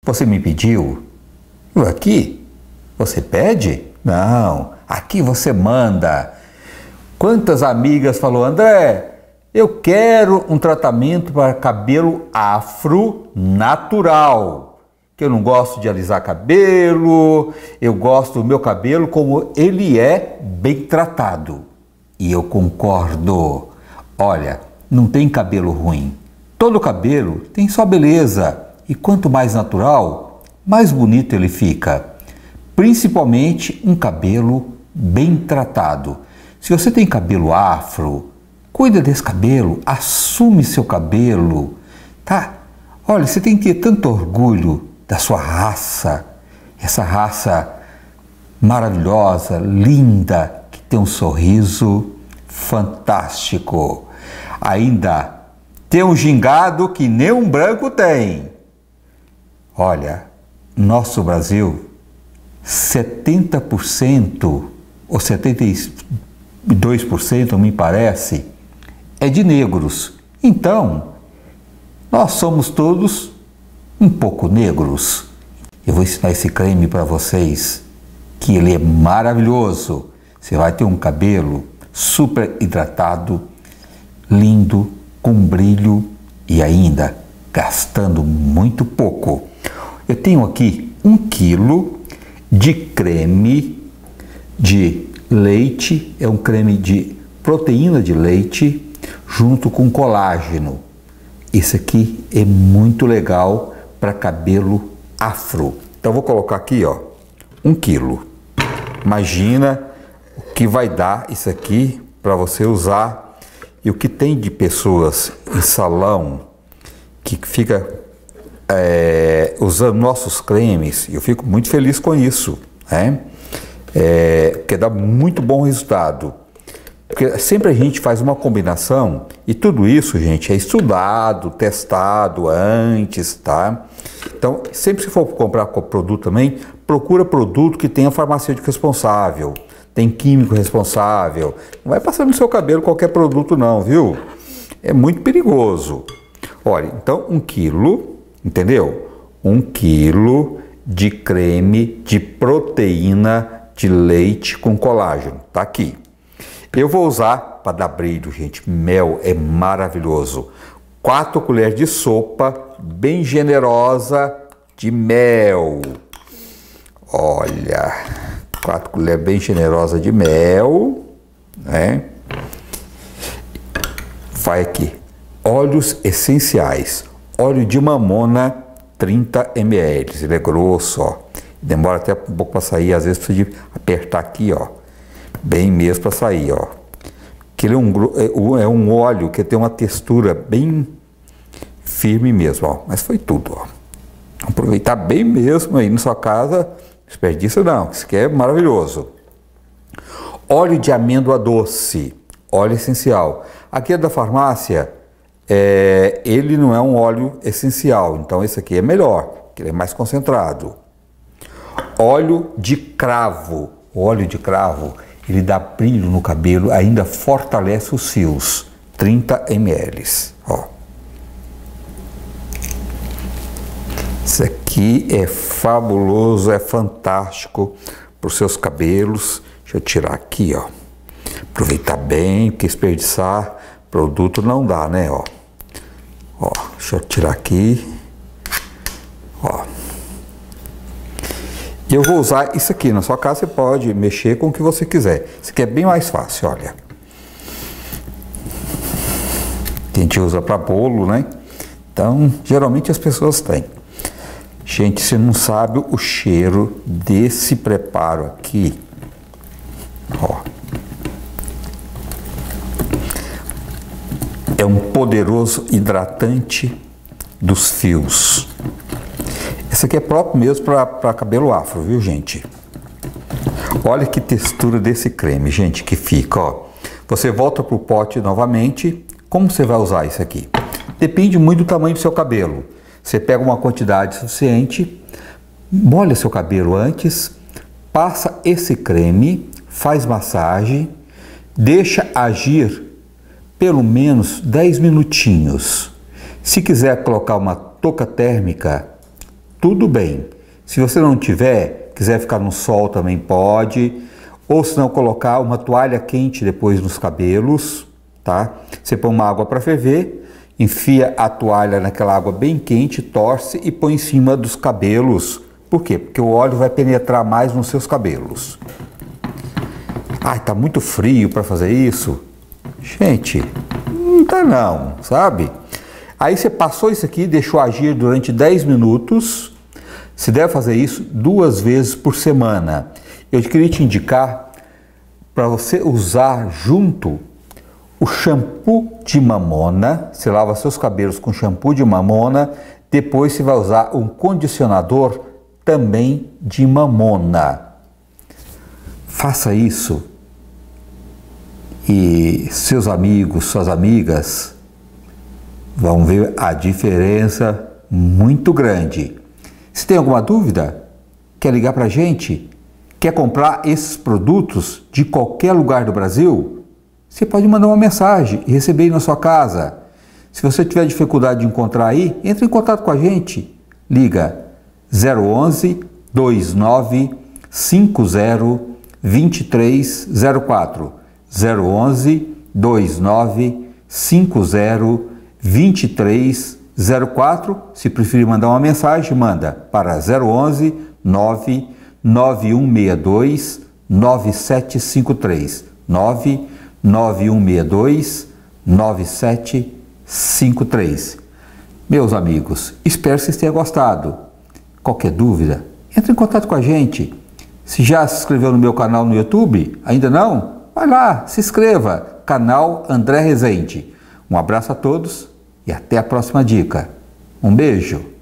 Você me pediu? Aqui? Você pede? Não, aqui você manda. Quantas amigas falou, André, eu quero um tratamento para cabelo afro natural. Que eu não gosto de alisar cabelo, eu gosto do meu cabelo como ele é bem tratado. E eu concordo. Olha, não tem cabelo ruim. Todo cabelo tem sua beleza. E quanto mais natural, mais bonito ele fica. Principalmente um cabelo bem tratado. Se você tem cabelo afro, cuida desse cabelo, assume seu cabelo, tá? Olha, você tem que ter tanto orgulho da sua raça, essa raça maravilhosa, linda, que tem um sorriso fantástico. Ainda tem um gingado que nem um branco tem. Olha, nosso Brasil, 70% ou 72%, me parece, é de negros. Então, nós somos todos um pouco negros. Eu vou ensinar esse creme para vocês, que ele é maravilhoso. Você vai ter um cabelo super hidratado, lindo, com brilho e ainda gastando muito pouco. Eu tenho aqui 1 quilo de creme de leite, é um creme de proteína de leite junto com colágeno. Esse aqui é muito legal para cabelo afro. Então vou colocar aqui, ó, 1 quilo. Imagina o que vai dar isso aqui para você usar. E o que tem de pessoas em salão que fica usando nossos cremes, eu fico muito feliz com isso, né? Porque dá muito bom resultado. Porque sempre a gente faz uma combinação e tudo isso, gente, é estudado, testado antes, tá? Então, sempre se for comprar produto também, procura produto que tenha farmacêutico responsável, tem químico responsável. Não vai passar no seu cabelo qualquer produto não, viu? É muito perigoso. Olha, então 1 quilo, entendeu? 1 quilo de creme de proteína de leite com colágeno, tá aqui. Eu vou usar, para dar brilho, gente, mel é maravilhoso. 4 colheres de sopa, bem generosa, de mel. Olha, 4 colheres bem generosa de mel, né? Vai aqui, óleos essenciais. Óleo de mamona, 30 ml. Ele é grosso, ó. Demora até um pouco para sair, às vezes precisa de apertar aqui, ó. Bem mesmo para sair, ó. Que ele é um óleo que tem uma textura bem firme mesmo, ó. Mas foi tudo, ó. Aproveitar bem mesmo aí na sua casa, desperdício não, isso aqui é maravilhoso. Óleo de amêndoa doce, óleo essencial. Aqui é da farmácia, ele não é um óleo essencial, então esse aqui é melhor, que ele é mais concentrado. Óleo de cravo, o óleo de cravo, ele dá brilho no cabelo, ainda fortalece os fios, 30 ml, ó. Isso aqui é fabuloso, é fantástico para os seus cabelos. Deixa eu tirar aqui, ó. Aproveitar bem, porque desperdiçar produto não dá, né, ó. Ó, deixa eu tirar aqui. Ó. E eu vou usar isso aqui. Na sua casa você pode mexer com o que você quiser. Isso aqui é bem mais fácil, olha. A gente usa para bolo, né? Então, geralmente as pessoas têm. Gente, você não sabe o cheiro desse preparo aqui. Ó. É um poderoso hidratante dos fios. Esse aqui é próprio mesmo para cabelo afro, viu, gente? Olha que textura desse creme, gente, que fica, ó. Você volta pro pote novamente. Como você vai usar isso aqui? Depende muito do tamanho do seu cabelo. Você pega uma quantidade suficiente, molha seu cabelo antes, passa esse creme, faz massagem, deixa agir pelo menos 10 minutinhos. Se quiser colocar uma touca térmica, tudo bem. Se você não tiver, quiser ficar no sol também pode, ou se não colocar uma toalha quente depois nos cabelos, tá? Você põe uma água para ferver, enfia a toalha naquela água bem quente, torce e põe em cima dos cabelos. Por quê? Porque o óleo vai penetrar mais nos seus cabelos. Ai, tá muito frio para fazer isso? Gente, não tá não, sabe? Aí você passou isso aqui, deixou agir durante 10 minutos. Você deve fazer isso 2 vezes por semana. Eu queria te indicar para você usar junto o shampoo de mamona. Você lava seus cabelos com shampoo de mamona. Depois você vai usar um condicionador também de mamona. Faça isso e seus amigos, suas amigas vão ver a diferença muito grande. Se tem alguma dúvida, quer ligar para a gente? Quer comprar esses produtos de qualquer lugar do Brasil? Você pode mandar uma mensagem e receber aí na sua casa. Se você tiver dificuldade de encontrar aí, entre em contato com a gente. Liga 011 29 50 2304. 011 29 50 2304. Se preferir mandar uma mensagem, manda para 011 99162 9753. 99162 9753. Meus amigos, espero que vocês tenham gostado. Qualquer dúvida, entre em contato com a gente. Se já se inscreveu no meu canal no YouTube, ainda não? Vai lá, se inscreva. Canal André Rezende. Um abraço a todos e até a próxima dica. Um beijo.